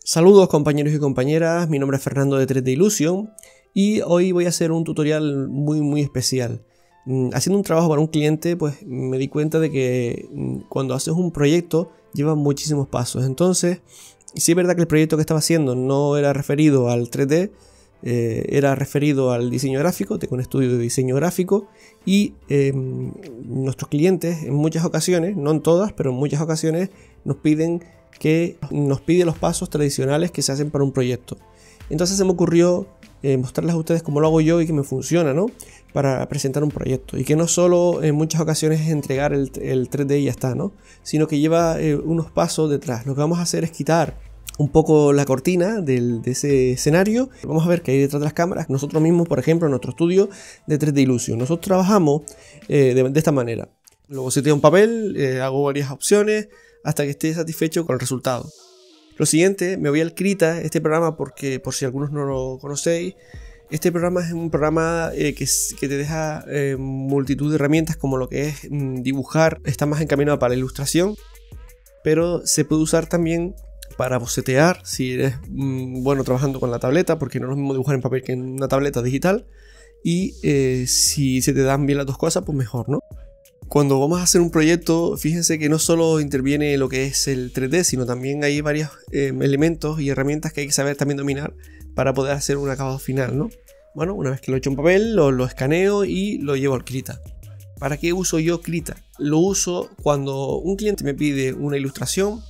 Saludos compañeros y compañeras, mi nombre es Fernando de 3D Illusion y hoy voy a hacer un tutorial muy especial. Haciendo un trabajo para un cliente, pues me di cuenta de que cuando haces un proyecto lleva muchísimos pasos. Entonces, sí es verdad que el proyecto que estaba haciendo no era referido al 3D, era referido al diseño gráfico. Tengo un estudio de diseño gráfico y nuestros clientes en muchas ocasiones, no en todas, pero en muchas ocasiones nos piden los pasos tradicionales que se hacen para un proyecto. Entonces se me ocurrió mostrarles a ustedes cómo lo hago yo y que me funciona, ¿no? Para presentar un proyecto, y que no solo en muchas ocasiones es entregar el 3D y ya está, ¿no? Sino que lleva unos pasos detrás. Lo que vamos a hacer es quitar un poco la cortina de ese escenario. Vamos a ver qué hay detrás de las cámaras. Nosotros mismos, por ejemplo, en nuestro estudio de 3D Illusion, nosotros trabajamos de esta manera. Luego seteo un papel, hago varias opciones hasta que esté satisfecho con el resultado. Lo siguiente, me voy al Krita, este programa, porque por si algunos no lo conocéis, este programa es un programa que te deja multitud de herramientas, como lo que es dibujar. Está más encaminado para la ilustración, pero se puede usar también para bocetear, si eres bueno trabajando con la tableta, porque no es lo mismo dibujar en papel que en una tableta digital. Y si se te dan bien las dos cosas, pues mejor, ¿no? Cuando vamos a hacer un proyecto, fíjense que no solo interviene lo que es el 3D, sino también hay varios elementos y herramientas que hay que saber también dominar para poder hacer un acabado final, ¿no? Bueno, una vez que lo he hecho en papel, lo escaneo y lo llevo al Krita. ¿Para qué uso yo Krita? Lo uso cuando un cliente me pide una ilustración.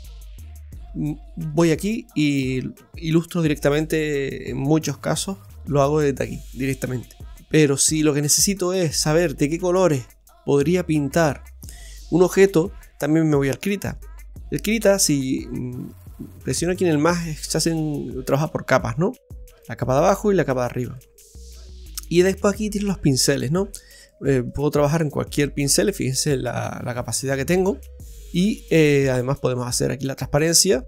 Voy aquí y ilustro directamente. En muchos casos lo hago desde aquí, directamente. Pero si lo que necesito es saber de qué colores podría pintar un objeto, también me voy al Krita. El Krita, si presiono aquí en el más, trabaja por capas, ¿no? La capa de abajo y la capa de arriba. Y después aquí tienen los pinceles, ¿no? Puedo trabajar en cualquier pincel, fíjense la capacidad que tengo. Y además podemos hacer aquí la transparencia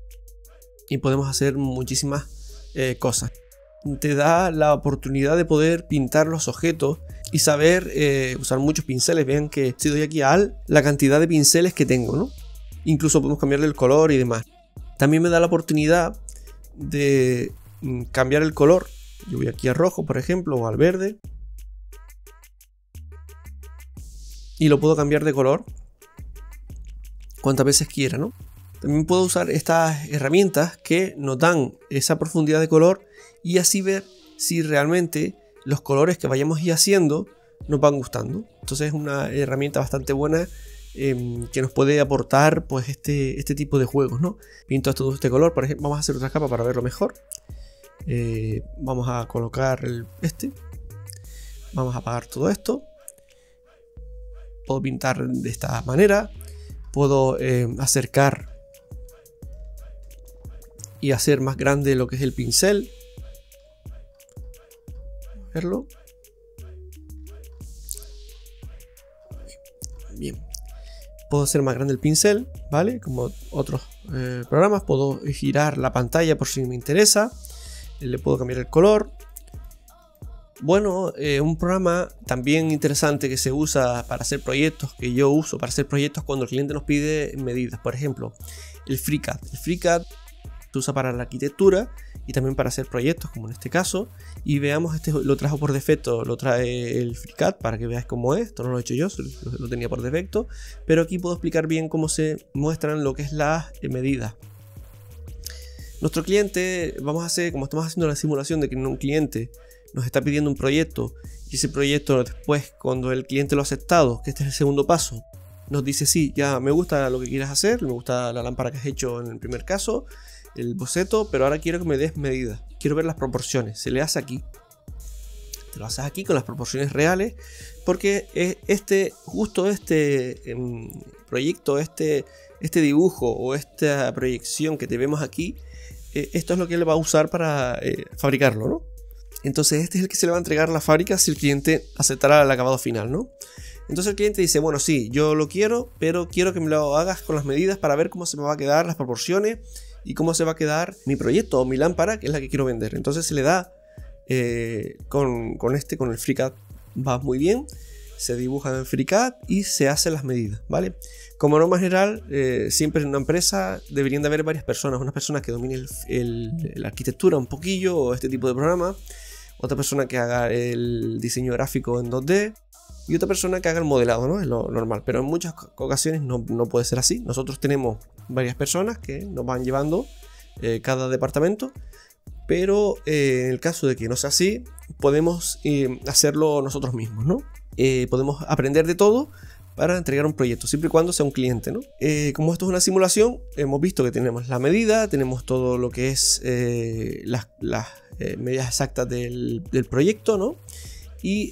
y podemos hacer muchísimas cosas. Te da la oportunidad de poder pintar los objetos y saber usar muchos pinceles. Vean que si doy aquí a la cantidad de pinceles que tengo, ¿no? Incluso podemos cambiarle el color y demás. También me da la oportunidad de cambiar el color. Yo voy aquí a rojo, por ejemplo, o al verde, y lo puedo cambiar de color cuantas veces quiera, ¿no? También puedo usar estas herramientas que nos dan esa profundidad de color y así ver si realmente los colores que vayamos haciendo nos van gustando. Entonces es una herramienta bastante buena que nos puede aportar pues este tipo de juegos, ¿no? Pinto todo este color, por ejemplo. Vamos a hacer otra capa para verlo mejor. Vamos a colocar vamos a apagar todo esto. Puedo pintar de esta manera. Puedo acercar y hacer más grande lo que es el pincel. Verlo. Bien. Puedo hacer más grande el pincel, ¿vale? Como otros programas. Puedo girar la pantalla por si me interesa. Le puedo cambiar el color. Bueno, un programa también interesante que se usa para hacer proyectos, que yo uso para hacer proyectos cuando el cliente nos pide medidas. Por ejemplo, el FreeCAD. El FreeCAD se usa para la arquitectura y también para hacer proyectos, como en este caso. Y veamos, este lo trajo por defecto, lo trae el FreeCAD para que veáis cómo es. Esto no lo he hecho yo, lo tenía por defecto. Pero aquí puedo explicar bien cómo se muestran lo que es las medidas. Nuestro cliente, vamos a hacer, como estamos haciendo la simulación de que un cliente nos está pidiendo un proyecto, y ese proyecto después, cuando el cliente lo ha aceptado, que este es el segundo paso, nos dice: sí, ya me gusta lo que quieres hacer, me gusta la lámpara que has hecho en el primer caso, el boceto, pero ahora quiero que me des medidas, quiero ver las proporciones. Se le hace aquí, te lo haces aquí con las proporciones reales, porque justo este proyecto, este dibujo o esta proyección que te vemos aquí, esto es lo que él va a usar para fabricarlo, ¿no? Entonces este es el que se le va a entregar a la fábrica si el cliente aceptará el acabado final, ¿no? Entonces el cliente dice: bueno, sí, yo lo quiero, pero quiero que me lo hagas con las medidas para ver cómo se me va a quedar las proporciones y cómo se va a quedar mi proyecto o mi lámpara, que es la que quiero vender. Entonces se le da con el FreeCAD, va muy bien. se dibujan en FreeCAD y se hacen las medidas, ¿vale? Como norma general, siempre en una empresa deberían de haber varias personas. Una persona que domine la arquitectura un poquillo o este tipo de programa, otra persona que haga el diseño gráfico en 2D y otra persona que haga el modelado, ¿no? Es lo normal, pero en muchas ocasiones no puede ser así. Nosotros tenemos varias personas que nos van llevando cada departamento, pero en el caso de que no sea así, podemos hacerlo nosotros mismos, ¿no? Podemos aprender de todo para entregar un proyecto, siempre y cuando sea un cliente, ¿no? Como esto es una simulación, hemos visto que tenemos la medida, tenemos todo lo que es las medidas exactas del proyecto, ¿no? Y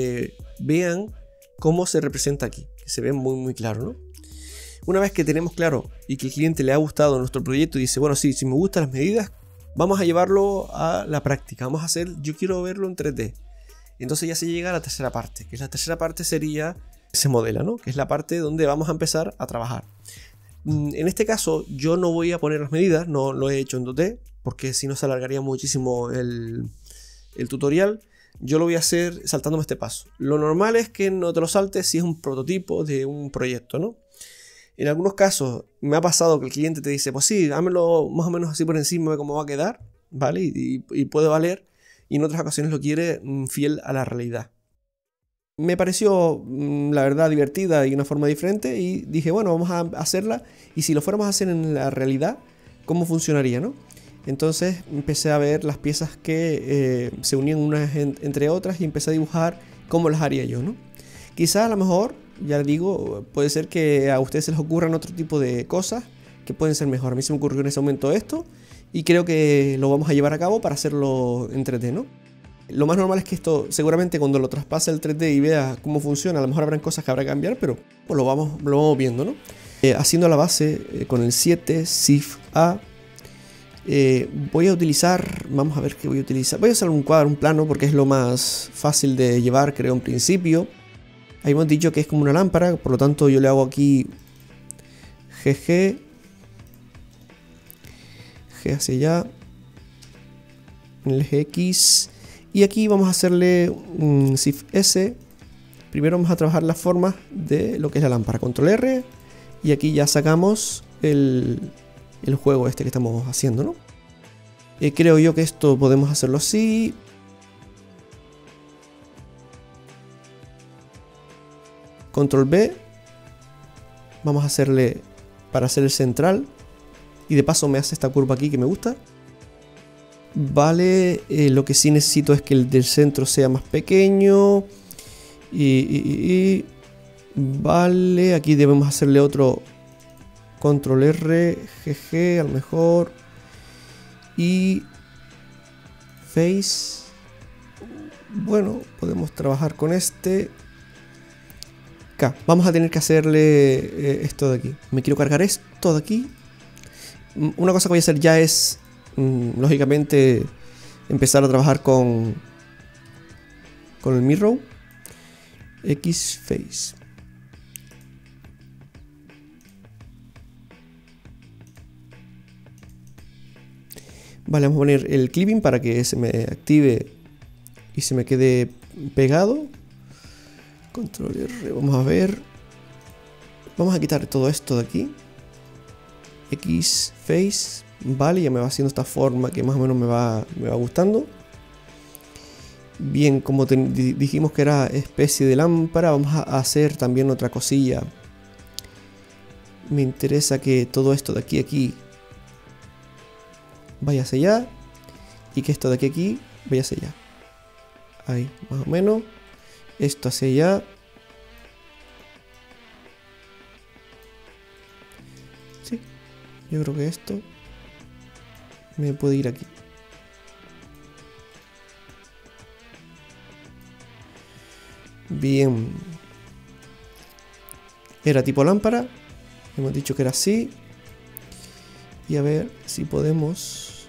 vean cómo se representa aquí, que se ve muy claro, ¿no? Una vez que tenemos claro y que el cliente le ha gustado nuestro proyecto y dice, bueno, sí, si me gustan las medidas, vamos a llevarlo a la práctica, vamos a hacer, yo quiero verlo en 3D. Entonces ya se llega a la tercera parte, que la tercera parte sería, se modela, ¿no? Que es la parte donde vamos a empezar a trabajar. En este caso yo no voy a poner las medidas, no lo he hecho en 2D, porque si no se alargaría muchísimo el tutorial. Yo lo voy a hacer saltándome este paso. Lo normal es que no te lo saltes si es un prototipo de un proyecto, ¿no? En algunos casos me ha pasado que el cliente te dice, pues sí, dámelo más o menos así por encima de cómo va a quedar, ¿vale? Y puede valer. Y en otras ocasiones lo quiere fiel a la realidad. Me pareció, la verdad, divertida y una forma diferente y dije, bueno, vamos a hacerla y si lo fuéramos a hacer en la realidad, ¿cómo funcionaría, no? Entonces empecé a ver las piezas que se unían unas entre otras y empecé a dibujar cómo las haría yo, ¿no? Quizás a lo mejor, ya digo, puede ser que a ustedes se les ocurran otro tipo de cosas que pueden ser mejor. A mí se me ocurrió en ese momento esto y creo que lo vamos a llevar a cabo para hacerlo en 3D, ¿no? Lo más normal es que esto, seguramente cuando lo traspase al 3D y vea cómo funciona, a lo mejor habrán cosas que habrá que cambiar, pero pues lo vamos viendo, ¿no? Haciendo la base con el 7, Shift A, voy a utilizar, vamos a ver qué voy a utilizar. Voy a usar un cuadro, un plano, porque es lo más fácil de llevar, creo, en principio. Ahí hemos dicho que es como una lámpara, por lo tanto yo le hago aquí GG, G hacia allá, en el eje X, y aquí vamos a hacerle un Shift S. Primero vamos a trabajar las formas de lo que es la lámpara, Control R, y aquí ya sacamos el juego este que estamos haciendo, ¿no? Creo yo que esto podemos hacerlo así. Control B. Vamos a hacerle para hacer el central. Y de paso me hace esta curva aquí que me gusta. Vale, lo que sí necesito es que el del centro sea más pequeño. Vale, aquí debemos hacerle otro Control R, GG a lo mejor. Y Face. Bueno, podemos trabajar con este. K. Vamos a tener que hacerle esto de aquí. Me quiero cargar esto de aquí. Una cosa que voy a hacer ya es, lógicamente, empezar a trabajar con el mirror. X Face. Vale, vamos a poner el clipping para que se me active y se me quede pegado. Control R, vamos a ver. Vamos a quitar todo esto de aquí. X Face. Vale, ya me va haciendo esta forma que más o menos me va gustando. Bien, como dijimos que era especie de lámpara, vamos a hacer también otra cosilla. Me interesa que todo esto de aquí vaya hacia allá y que esto de aquí vaya hacia allá. Ahí, más o menos. Esto hacia allá. Sí, yo creo que esto me puede ir aquí. Bien. Era tipo lámpara. Hemos dicho que era así. Y a ver si podemos.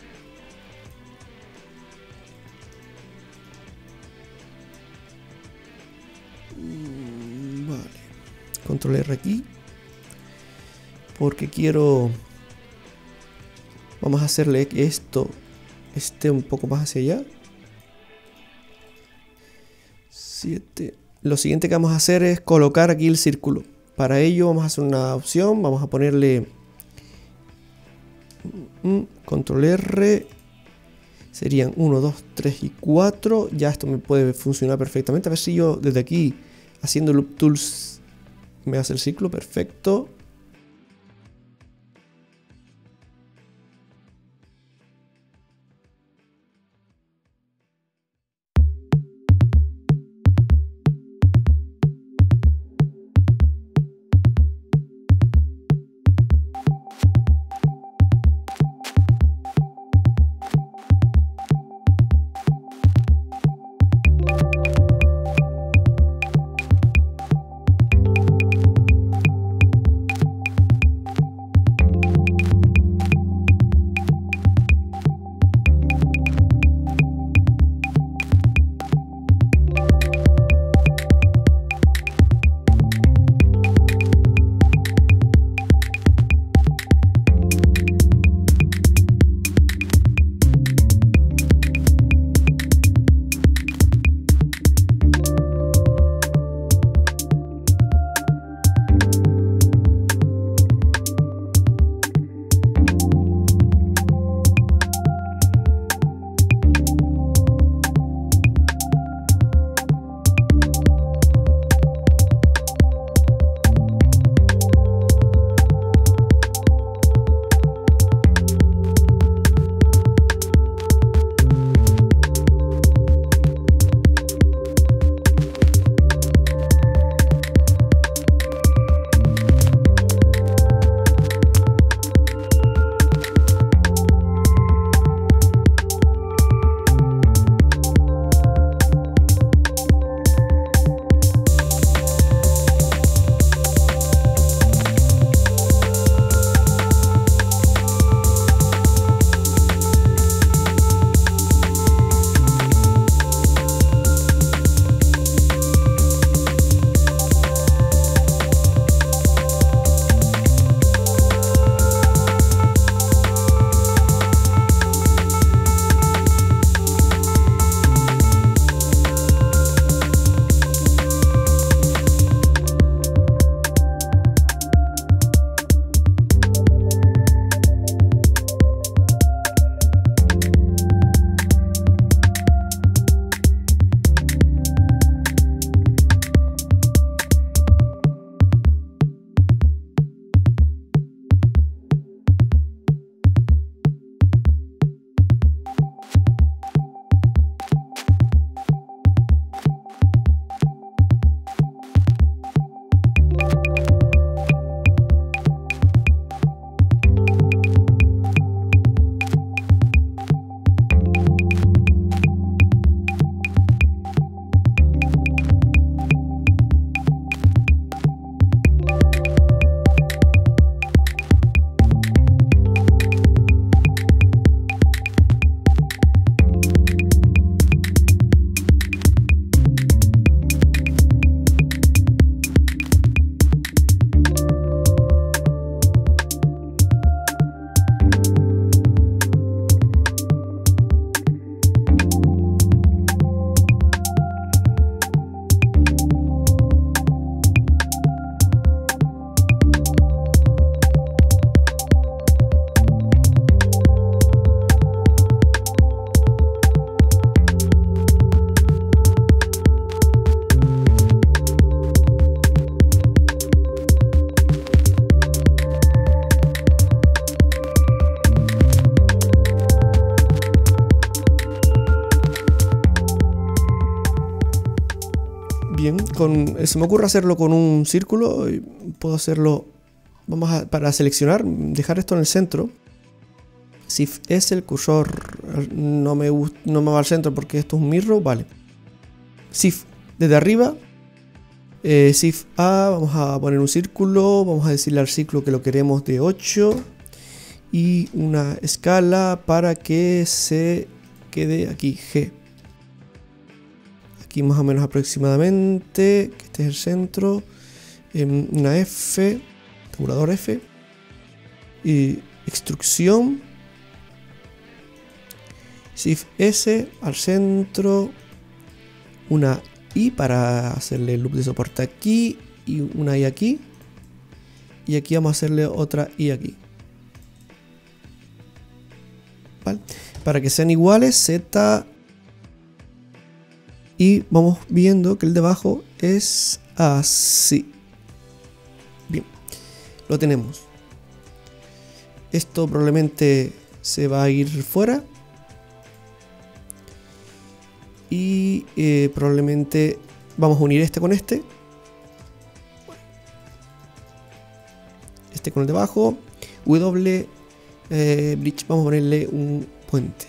Vale. Control R aquí. Porque quiero. Vamos a hacerle que esto esté un poco más hacia allá. 7. lo siguiente que vamos a hacer es colocar aquí el círculo. Para ello vamos a hacer una opción, vamos a ponerle control R, serían 1, 2, 3 y 4. Ya esto me puede funcionar perfectamente. A ver si yo desde aquí, haciendo Loop Tools, me hace el ciclo. Perfecto. Bien, se me ocurre hacerlo con un círculo. Y puedo hacerlo. Para seleccionar, dejar esto en el centro. Shift S, el cursor no me va al centro porque esto es un mirror, vale. Shift desde arriba. Shift A, vamos a poner un círculo. Vamos a decirle al ciclo que lo queremos de 8. Y una escala para que se quede aquí, G. Aquí más o menos aproximadamente, que este es el centro. Una F, tabulador F. Y extrusión. Shift S al centro. Una Y para hacerle el loop de soporte aquí y una I aquí. Y aquí vamos a hacerle otra I aquí. ¿Vale? Para que sean iguales, Z. Y vamos viendo que el de abajo es así. Bien, lo tenemos. Esto probablemente se va a ir fuera. Y probablemente vamos a unir este con este. Este con el de abajo. W. Bridge. Vamos a ponerle un puente.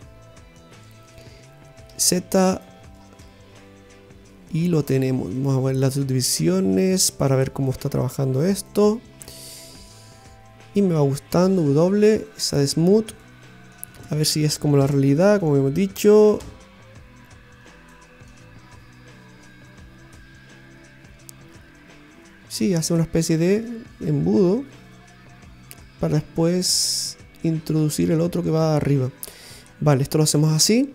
Z. Y lo tenemos. Vamos a ver las subdivisiones para ver cómo está trabajando esto. Y me va gustando. W. Esa de smooth. A ver si es como la realidad, como hemos dicho. Sí, hace una especie de embudo para después introducir el otro que va arriba. Vale, esto lo hacemos así.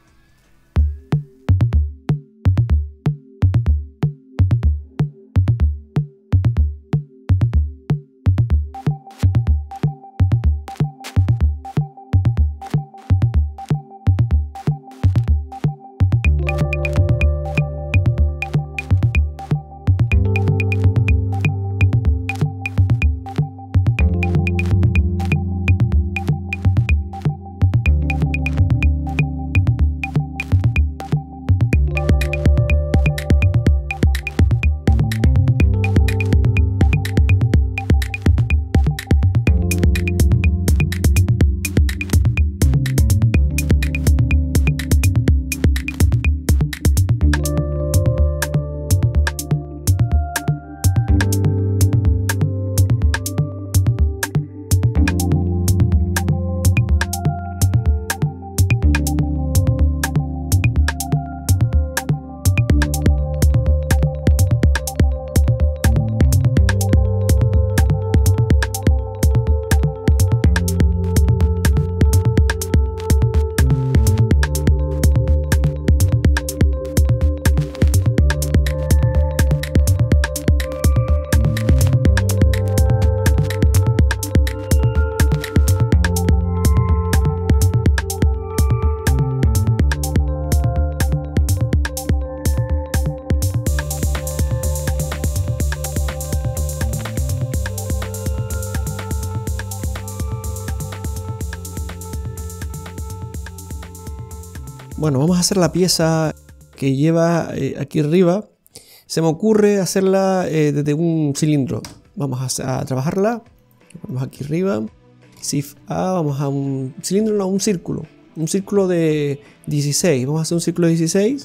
Bueno, vamos a hacer la pieza que lleva aquí arriba. Se me ocurre hacerla desde un cilindro. Vamos a trabajarla. Vamos aquí arriba. Shift A, vamos a un cilindro, no, un círculo. Un círculo de 16. Vamos a hacer un círculo de 16.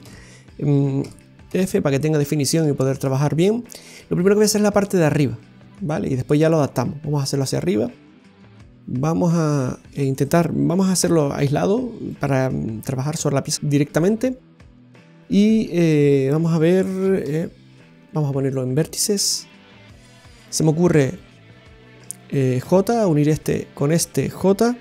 F para que tenga definición y poder trabajar bien. Lo primero que voy a hacer es la parte de arriba, ¿vale? Y después ya lo adaptamos. Vamos a hacerlo hacia arriba. Vamos a intentar, vamos a hacerlo aislado para trabajar sobre la pieza directamente. Y vamos a ver, vamos a ponerlo en vértices. Se me ocurre J, unir este con este J.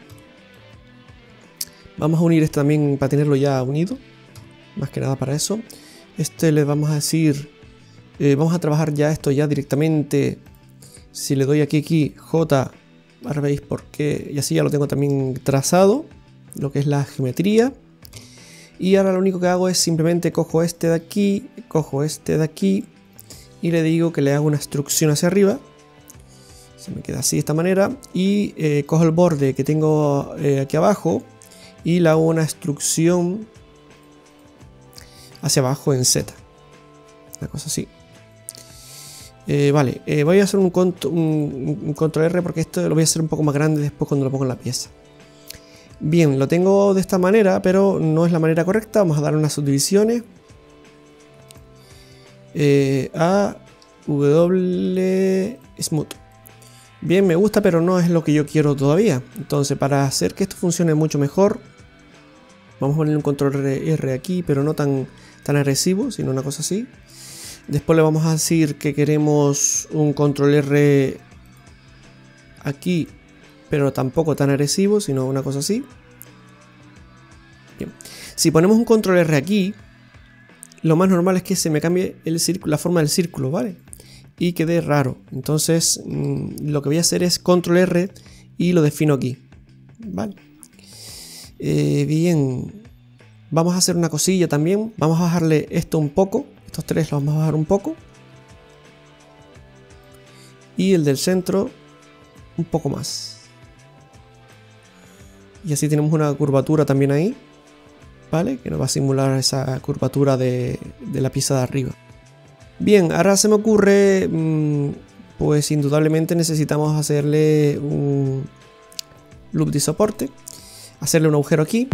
Vamos a unir este también para tenerlo ya unido, más que nada para eso. Este le vamos a decir, vamos a trabajar ya esto ya directamente. Si le doy aquí J, ahora veis por qué, y así ya lo tengo también trazado, lo que es la geometría. Y ahora lo único que hago es simplemente cojo este de aquí, cojo este de aquí y le digo que le hago una extrusión hacia arriba. Se me queda así de esta manera. Y cojo el borde que tengo aquí abajo y le hago una extrusión hacia abajo en Z. Una cosa así. Vale, voy a hacer un control R porque esto lo voy a hacer un poco más grande después cuando lo pongo en la pieza. Bien, lo tengo de esta manera, pero no es la manera correcta. Vamos a dar unas subdivisiones. A, W, Smooth. Bien, me gusta, pero no es lo que yo quiero todavía. Entonces, para hacer que esto funcione mucho mejor, vamos a poner un control R aquí, pero no tan agresivo, sino una cosa así. Después le vamos a decir que queremos un control R aquí, pero tampoco tan agresivo, sino una cosa así. Bien. Si ponemos un control R aquí, lo más normal es que se me cambie el círculo, la forma del círculo, ¿vale? Y quede raro. Entonces lo que voy a hacer es control R y lo defino aquí, ¿vale? Bien, vamos a hacer una cosilla también. Vamos a bajarle esto un poco. Estos tres los vamos a bajar un poco. Y el del centro un poco más. Y así tenemos una curvatura también ahí, ¿vale? Que nos va a simular esa curvatura de la pieza de arriba. Bien, ahora se me ocurre, pues indudablemente necesitamos hacerle un loop de soporte. Hacerle un agujero aquí.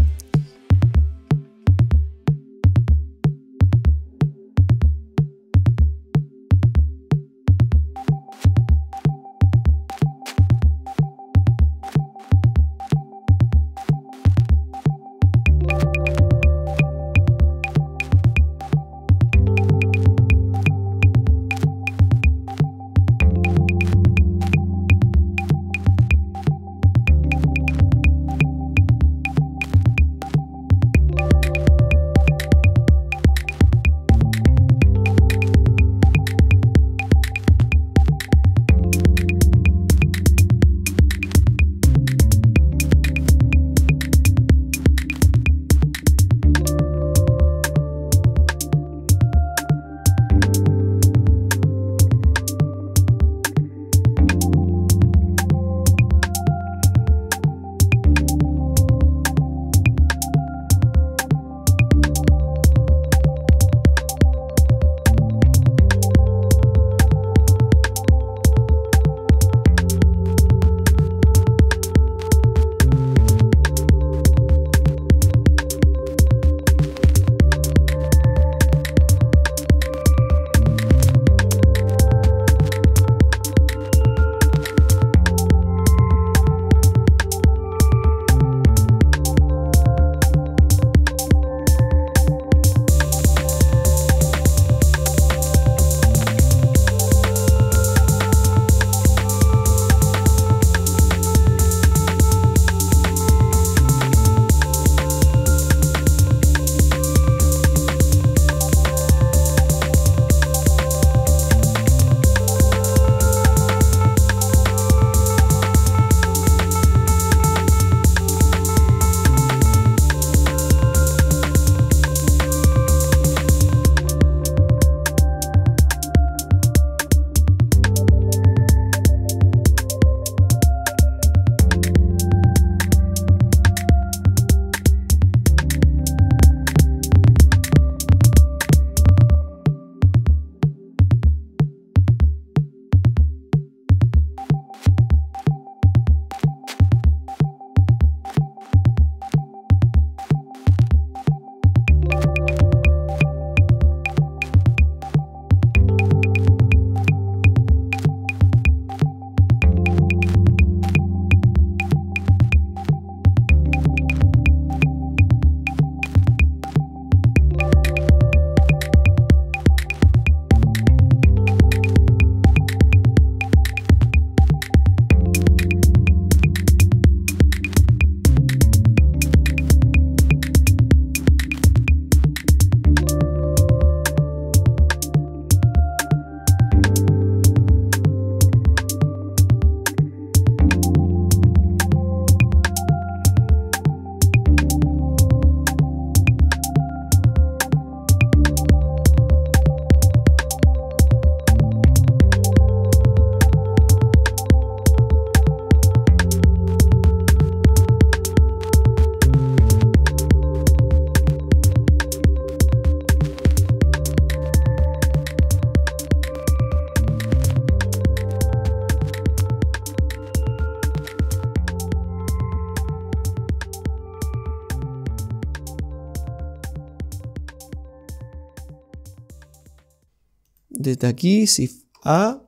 Desde aquí, Shift A,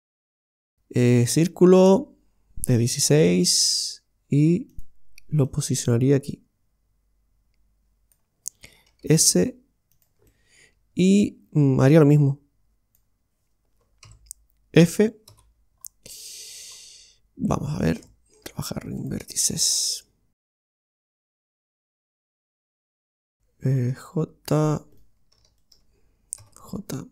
círculo de 16 y lo posicionaría aquí. S y haría lo mismo. F. Vamos a ver, trabajar en vértices. J. J.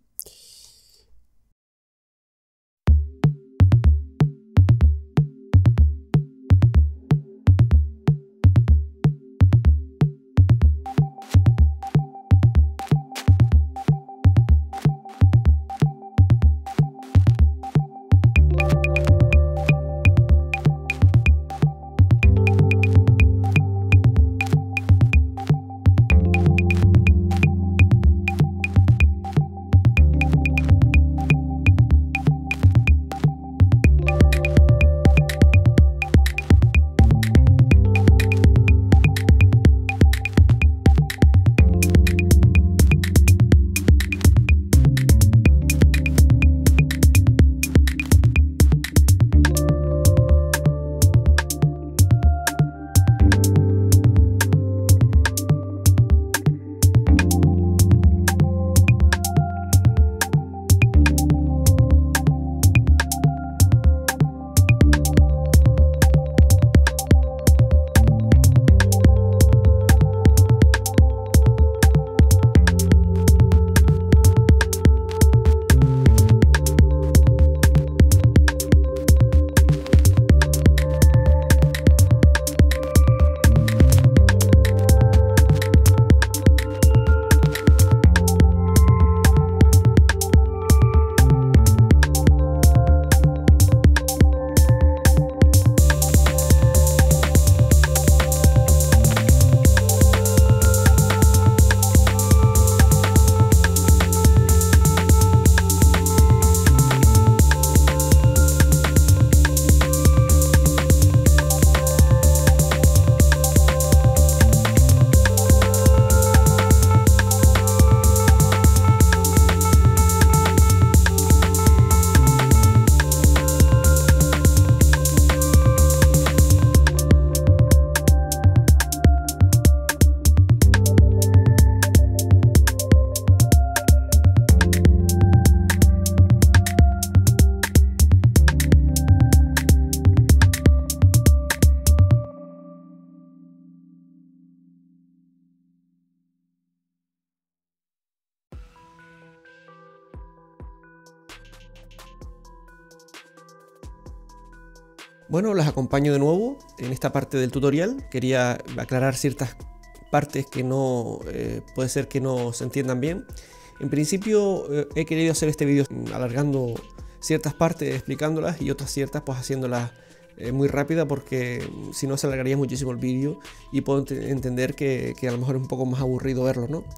Bueno, las acompaño de nuevo en esta parte del tutorial. Quería aclarar ciertas partes que no puede ser que no se entiendan bien. En principio he querido hacer este vídeo alargando ciertas partes, explicándolas, y otras ciertas pues haciéndolas muy rápida, porque si no se alargaría muchísimo el vídeo y puedo entender que a lo mejor es un poco más aburrido verlo, ¿no?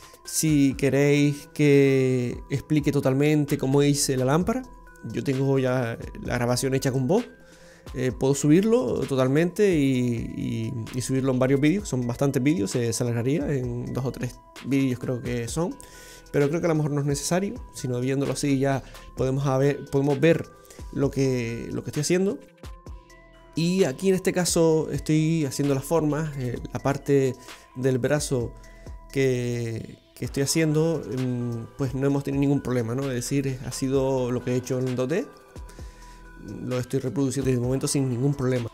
Si queréis que explique totalmente cómo hice la lámpara, yo tengo ya la grabación hecha con voz. Puedo subirlo totalmente y subirlo en varios vídeos. Son bastantes vídeos, se alargaría en 2 o 3 vídeos creo que son, pero creo que a lo mejor no es necesario, sino viéndolo así ya podemos ver lo que estoy haciendo. Y aquí en este caso estoy haciendo las formas, la parte del brazo que estoy haciendo, pues no hemos tenido ningún problema, ¿no? Es decir, ha sido lo que he hecho en 2D. Lo estoy reproduciendo desde el momento sin ningún problema.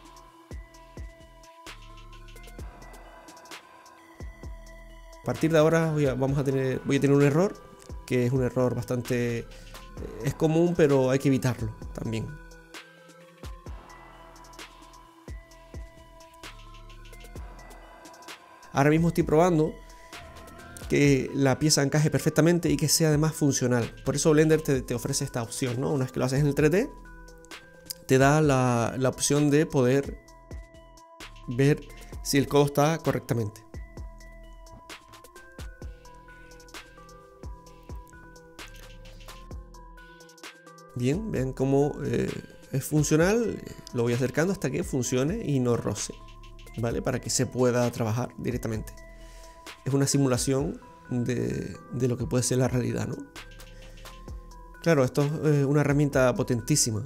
A partir de ahora voy a tener un error, que es un error bastante es común, pero hay que evitarlo también. Ahora mismo estoy probando que la pieza encaje perfectamente y que sea además funcional. Por eso Blender te ofrece esta opción, ¿no? Una vez que lo haces en el 3D, te da la opción de poder ver si el codo está correctamente. Bien, vean cómo es funcional. Lo voy acercando hasta que funcione y no roce, ¿vale? Para que se pueda trabajar directamente. Es una simulación de lo que puede ser la realidad, ¿no? Claro, esto es una herramienta potentísima.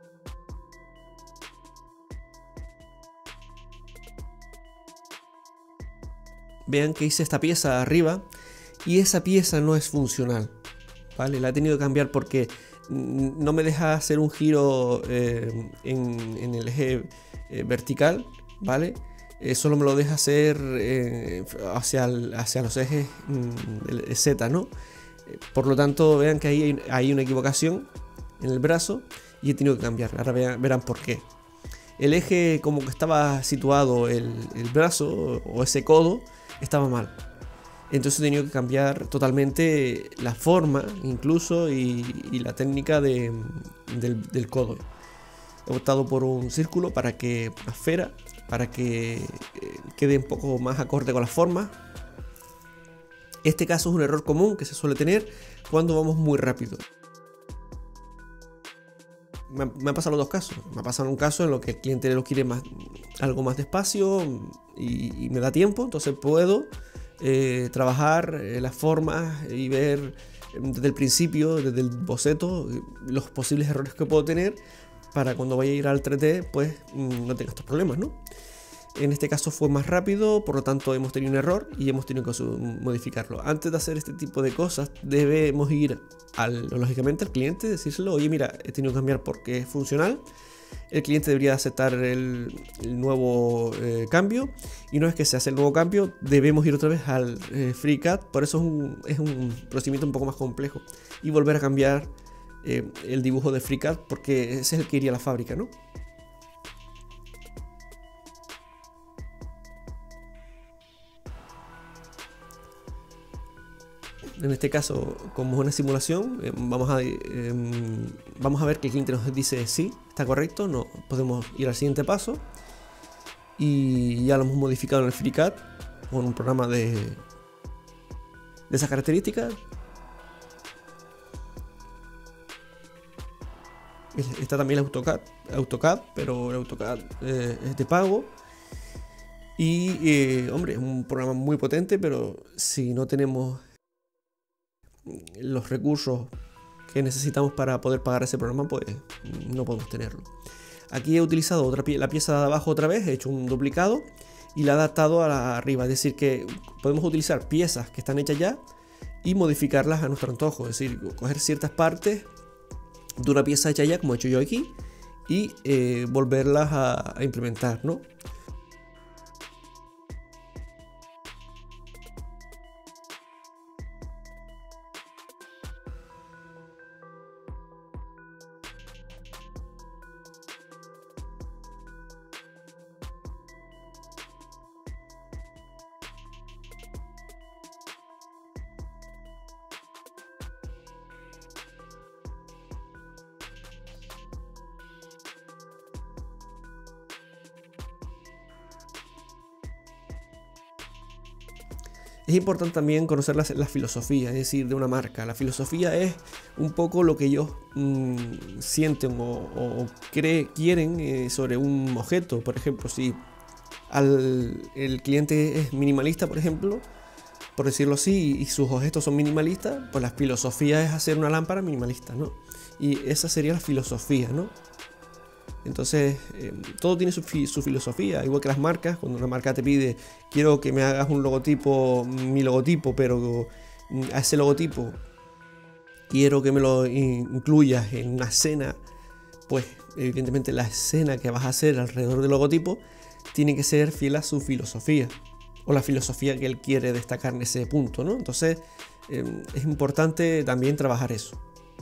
Vean que hice esta pieza arriba y esa pieza no es funcional, ¿vale? La he tenido que cambiar porque no me deja hacer un giro en el eje vertical, ¿vale? Solo me lo deja hacer hacia los ejes Z, ¿no? Por lo tanto, vean que ahí hay una equivocación en el brazo y he tenido que cambiar. Ahora verán por qué. El eje como que estaba situado el brazo o ese codo estaba mal. Entonces he tenido que cambiar totalmente la forma incluso y la técnica del codo. He optado por un círculo una esfera, para que quede un poco más acorde con la forma. Este caso es un error común que se suele tener cuando vamos muy rápido. Me han pasado los dos casos. Me ha pasado un caso en lo que el cliente lo quiere algo más despacio y me da tiempo, entonces puedo trabajar las formas y ver desde el principio, desde el boceto, los posibles errores que puedo tener para cuando vaya a ir al 3D pues no tenga estos problemas, ¿no? En este caso fue más rápido, por lo tanto hemos tenido un error y hemos tenido que modificarlo. Antes de hacer este tipo de cosas debemos ir lógicamente al cliente, decírselo: oye, mira, he tenido que cambiar porque es funcional. El cliente debería aceptar el nuevo cambio, y una vez que se hace el nuevo cambio debemos ir otra vez al FreeCAD. Por eso es un procedimiento un poco más complejo, y volver a cambiar el dibujo de FreeCAD, porque ese es el que iría a la fábrica, ¿no? En este caso, como es una simulación, vamos a ver que el cliente nos dice sí, está correcto, no podemos ir al siguiente paso, y ya lo hemos modificado en el FreeCAD con un programa de esas características. Está también el AutoCAD, pero el AutoCAD es de pago. Y hombre, es un programa muy potente, pero si no tenemos los recursos que necesitamos para poder pagar ese programa, pues no podemos tenerlo. Aquí he utilizado la pieza de abajo otra vez, he hecho un duplicado y la he adaptado a la arriba. Es decir, que podemos utilizar piezas que están hechas ya y modificarlas a nuestro antojo. Es decir, coger ciertas partes de una pieza hecha ya, como he hecho yo aquí, y volverlas a implementar, ¿no? Es importante también conocer la filosofía, es decir, de una marca. La filosofía es un poco lo que ellos sienten o quieren sobre un objeto. Por ejemplo, si el cliente es minimalista, por ejemplo, por decirlo así, y sus objetos son minimalistas, pues la filosofía es hacer una lámpara minimalista, ¿no? Y esa sería la filosofía, ¿no? Entonces, todo tiene su filosofía, igual que las marcas. Cuando una marca te pide: quiero que me hagas un logotipo, mi logotipo, pero a ese logotipo quiero que me lo incluyas en una escena, pues evidentemente la escena que vas a hacer alrededor del logotipo tiene que ser fiel a su filosofía, o la filosofía que él quiere destacar en ese punto, ¿no? Entonces, es importante también trabajar eso.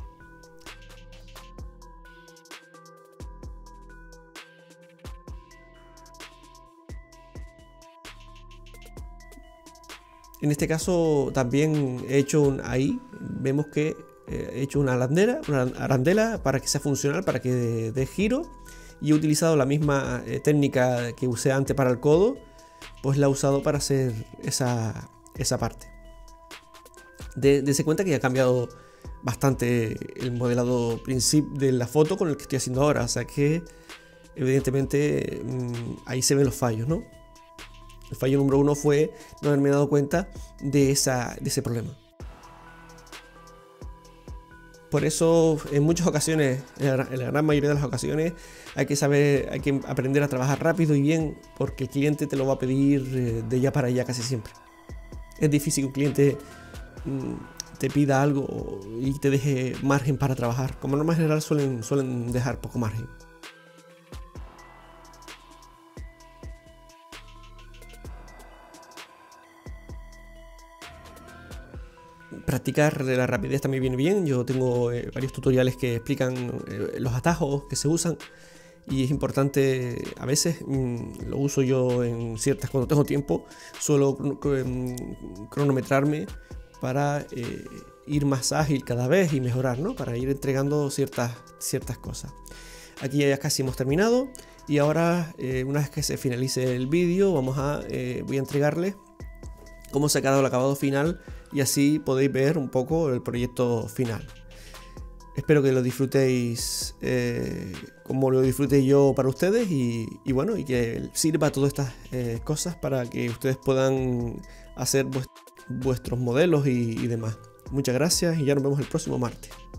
En este caso también he hecho ahí vemos que he hecho una arandela para que sea funcional, para que dé giro, y he utilizado la misma técnica que usé antes para el codo, pues la he usado para hacer esa parte. Dese cuenta que ya ha cambiado bastante el modelado de la foto con el que estoy haciendo ahora, o sea que evidentemente ahí se ven los fallos, ¿no? El fallo número 1 fue no haberme dado cuenta de ese problema. Por eso, en muchas ocasiones, en la gran mayoría de las ocasiones, hay que aprender a trabajar rápido y bien, porque el cliente te lo va a pedir de ya para allá casi siempre. Es difícil que un cliente te pida algo y te deje margen para trabajar. Como norma general suelen dejar poco margen. practicar de la rapidez también viene bien. Yo tengo varios tutoriales que explican los atajos que se usan. Y es importante, a veces lo uso yo en ciertas, cuando tengo tiempo, suelo cronometrarme para ir más ágil cada vez y mejorar, ¿no? Para ir entregando ciertas cosas. Aquí ya casi hemos terminado y ahora, una vez que se finalice el vídeo, voy a entregarles cómo se ha quedado el acabado final y así podéis ver un poco el proyecto final. Espero que lo disfrutéis como lo disfruté yo para ustedes y bueno, y que sirva todas estas cosas para que ustedes puedan hacer vuestros modelos y demás. Muchas gracias y ya nos vemos el próximo martes.